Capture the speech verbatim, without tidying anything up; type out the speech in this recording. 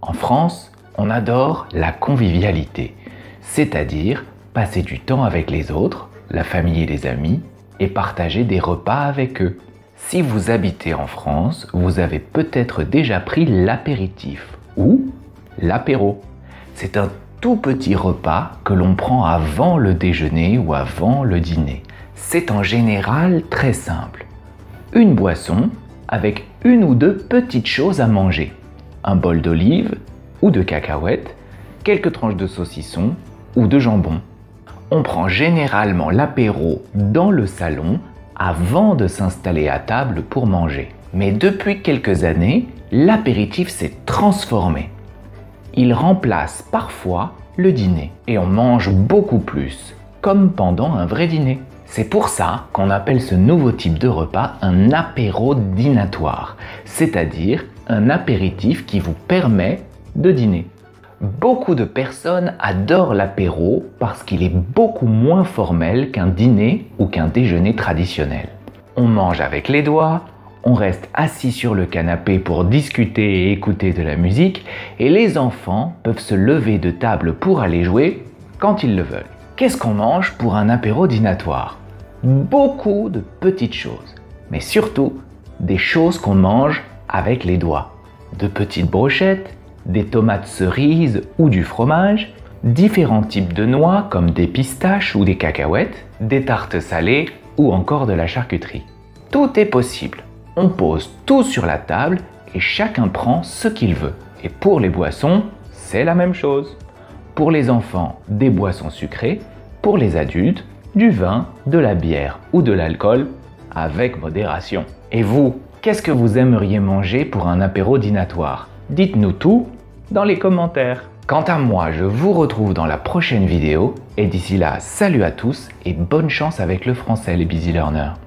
En France, on adore la convivialité, c'est-à-dire passer du temps avec les autres, la famille et les amis, et partager des repas avec eux. Si vous habitez en France, vous avez peut-être déjà pris l'apéritif ou l'apéro. C'est un tout petit repas que l'on prend avant le déjeuner ou avant le dîner. C'est en général très simple. Une boisson avec une ou deux petites choses à manger. Un bol d'olive ou de cacahuètes, quelques tranches de saucisson ou de jambon. On prend généralement l'apéro dans le salon avant de s'installer à table pour manger. Mais depuis quelques années, l'apéritif s'est transformé. Il remplace parfois le dîner et on mange beaucoup plus, comme pendant un vrai dîner. C'est pour ça qu'on appelle ce nouveau type de repas un apéro dînatoire, c'est-à-dire un apéritif qui vous permet de dîner. Beaucoup de personnes adorent l'apéro parce qu'il est beaucoup moins formel qu'un dîner ou qu'un déjeuner traditionnel. On mange avec les doigts, on reste assis sur le canapé pour discuter et écouter de la musique et les enfants peuvent se lever de table pour aller jouer quand ils le veulent. Qu'est-ce qu'on mange pour un apéro dînatoire? Beaucoup de petites choses, mais surtout des choses qu'on mange avec les doigts. De petites brochettes, des tomates cerises ou du fromage, différents types de noix comme des pistaches ou des cacahuètes, des tartes salées ou encore de la charcuterie. Tout est possible. On pose tout sur la table et chacun prend ce qu'il veut. Et pour les boissons, c'est la même chose. Pour les enfants, des boissons sucrées. Pour les adultes, du vin, de la bière ou de l'alcool avec modération. Et vous, qu'est-ce que vous aimeriez manger pour un apéro dînatoire? Dites-nous tout dans les commentaires. Quant à moi, je vous retrouve dans la prochaine vidéo et d'ici là, salut à tous et bonne chance avec le français les Busy Learners.